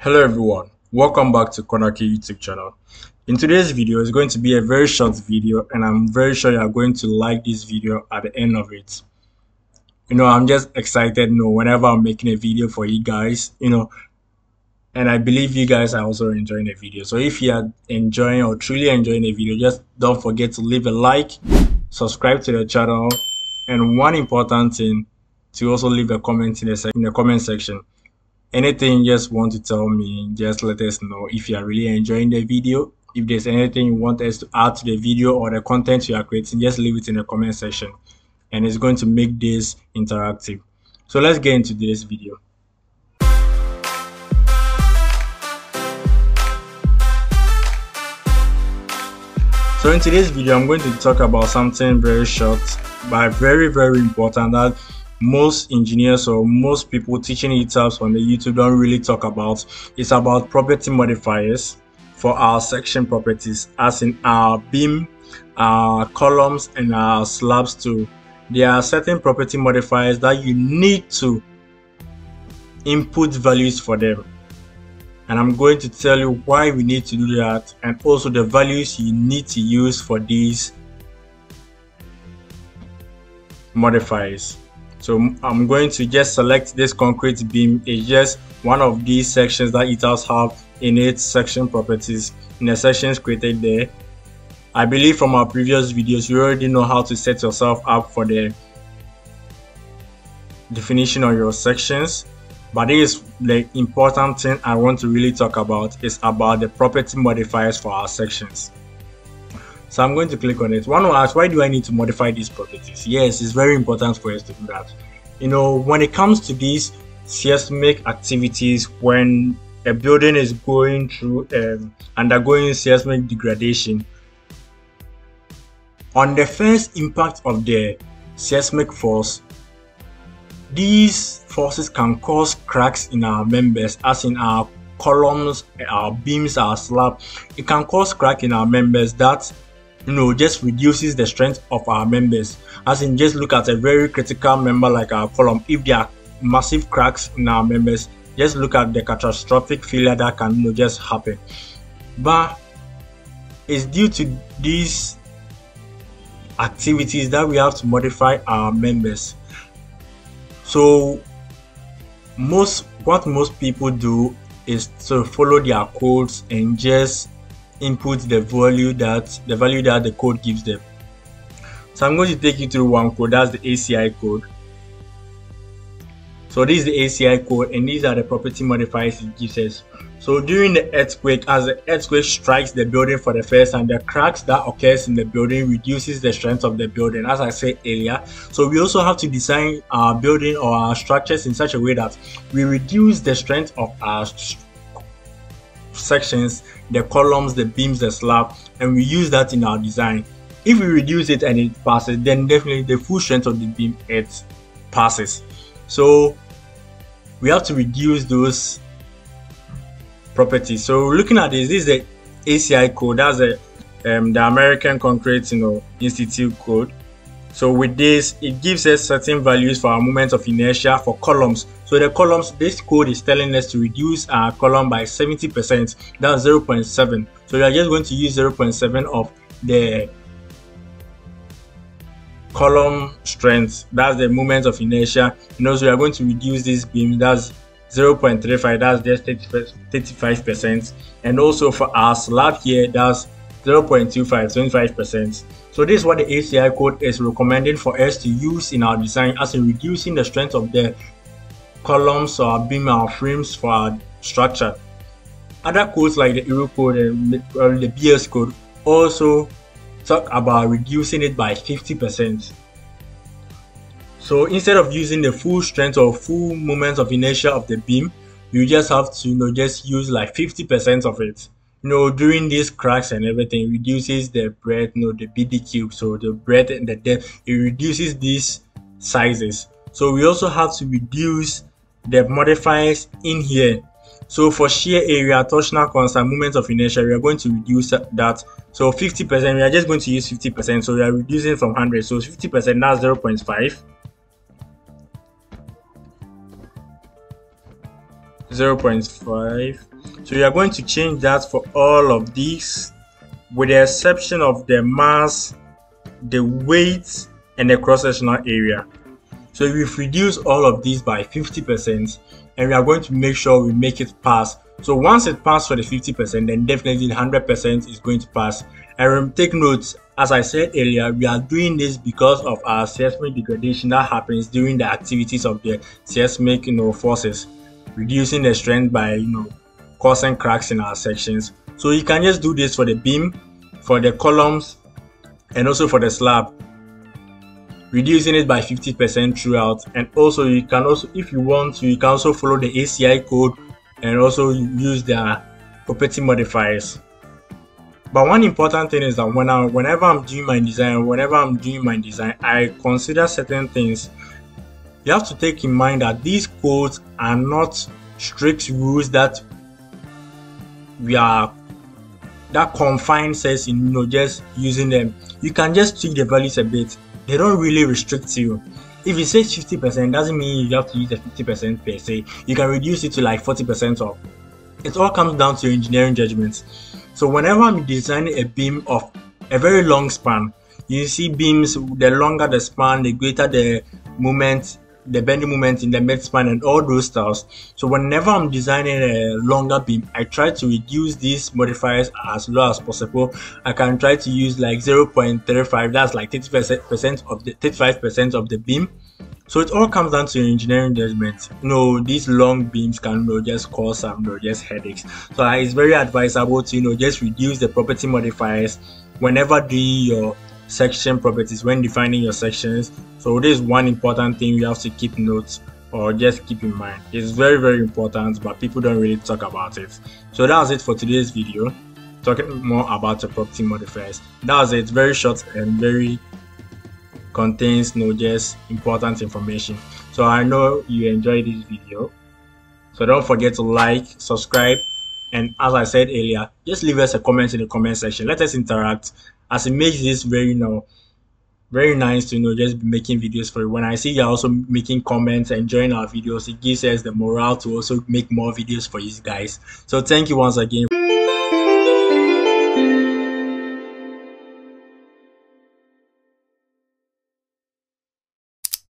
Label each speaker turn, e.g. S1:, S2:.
S1: Hello everyone, welcome back to Conarchy YouTube channel. In today's video, it's going to be a very short video and I'm very sure you are going to like this video at the end of it. I'm just excited, whenever I'm making a video for you guys, and I believe you guys are also enjoying the video. So if you are enjoying or truly enjoying the video, just don't forget to leave a like, subscribe to the channel, and one important thing, to also leave a comment in the comment section. Anything you just want to tell me, just let us know. If you are really enjoying the video, if there's anything you want us to add to the video or the content you are creating, just leave it in the comment section and it's going to make this interactive. So let's get into this video. So in today's video, I'm going to talk about something very short but very important that most engineers or most people teaching ETABS on the YouTube don't really talk about. It's about property modifiers for our section properties, as in our beam, our columns, and our slabs too. There are certain property modifiers that you need to input values for them, and I'm going to tell you why we need to do that and also the values you need to use for these modifiers. So I'm going to just select this concrete beam. It's just one of these sections that ETABS have in its section properties, in the sections created there. I believe from our previous videos, you already know how to set yourself up for the definition of your sections. But this is the important thing I want to really talk about, is about the property modifiers for our sections. So I'm going to click on it. One will ask, why do I need to modify these properties? Yes, it's very important for us to do that. When it comes to these seismic activities, when a building is going through undergoing seismic degradation, on the first impact of the seismic force, these forces can cause cracks in our members, as in our columns, our beams, our slab. It can cause crack in our members that just reduces the strength of our members. As in, just look at a very critical member like our column. If there are massive cracks in our members, just look at the catastrophic failure that can just happen. But it's due to these activities that we have to modify our members. So what most people do is to follow their codes and just input the value that the code gives them. So I'm going to take you through one code. That's the ACI code. So this is the ACI code, and these are the property modifiers it gives us. So during the earthquake, as the earthquake strikes the building for the first time, the cracks that occurs in the building reduces the strength of the building, as I said earlier. So we also have to design our building or our structures in such a way that we reduce the strength of our sections, the columns, the beams, the slab, and we use that in our design. If we reduce it and it passes, then definitely the full strength of the beam, it passes. So we have to reduce those properties. So looking at this is the ACI code. That's the American Concrete Institute code. So with this, it gives us certain values for our moment of inertia for columns. So the columns, this code is telling us to reduce our column by 70%. That's 0.7. So we are just going to use 0.7 of the column strength. That's the moment of inertia. So we are going to reduce this beam. That's 0.35. That's just 35%. And also for our slab here, that's 0.25, 25%. So this is what the ACI code is recommending for us to use in our design, as in reducing the strength of the columns or our beam, our frames for our structure. Other codes like the Euro code and the BS code also talk about reducing it by 50%. So instead of using the full strength or full moment of inertia of the beam, you just have to just use like 50% of it. During these cracks and everything, it reduces the breadth, the BD cube, so the breadth and the depth, it reduces these sizes. So we also have to reduce the modifiers in here. So for shear area, torsional constant, moment of inertia, we are going to reduce that. So 50%, we are just going to use 50%. So we are reducing from 100. So 50%, that's 0.5. 0.5. So you are going to change that for all of these, with the exception of the mass, the weight, and the cross-sectional area. So we've reduced all of these by 50%, and we are going to make sure we make it pass. So once it passes for the 50%, then definitely 100% is going to pass. And take note, as I said earlier, we are doing this because of our seismic degradation that happens during the activities of the seismic forces, reducing the strength by causing cracks in our sections. So you can just do this for the beam, for the columns, and also for the slab, reducing it by 50% throughout. And also you can also, if you want to, you can also follow the ACI code and also use the property modifiers. But one important thing is that whenever I'm doing my design, I consider certain things. You have to take in mind that these codes are not strict rules that confines us in just using them. You can just tweak the values a bit. They don't really restrict you. If it says 50%, doesn't mean you have to use the 50% per se. You can reduce it to like 40% off. It all comes down to your engineering judgments. So whenever I'm designing a beam of a very long span, you see beams, the longer the span, the greater the moment, the bending moment in the mid span, and all those styles. So whenever I'm designing a longer beam, I try to reduce these modifiers as low as possible. I can try to use like 0.35, that's like 35% of the beam. So it all comes down to your engineering judgment. These long beams can just cause some just headaches. So it's very advisable to just reduce the property modifiers whenever doing your section properties, when defining your sections. So this is one important thing you have to keep notes or just keep in mind. It's very, very important, but people don't really talk about it. So that was it for today's video, talking more about the property modifiers. That was it. Very short and very contains just important information. So I know you enjoyed this video, so don't forget to like, subscribe, and as I said earlier, just leave us a comment in the comment section. Let us interact, as it makes this very nice to just be making videos for you. When I see you're also making comments and enjoying our videos, it gives us the morale to also make more videos for you guys. So thank you once again.